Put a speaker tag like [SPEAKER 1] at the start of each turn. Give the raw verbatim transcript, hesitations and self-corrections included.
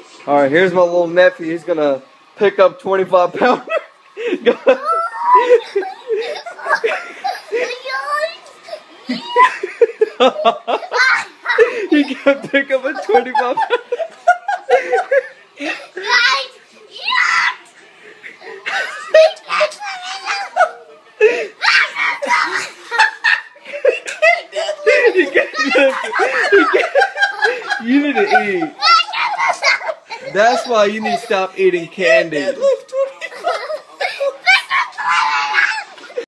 [SPEAKER 1] Alright, here's my little nephew. He's gonna pick up twenty-five pounder. He can pick up a twenty-five pounder. He can't do it. He can't. You need to eat. That's why you need to stop eating candy.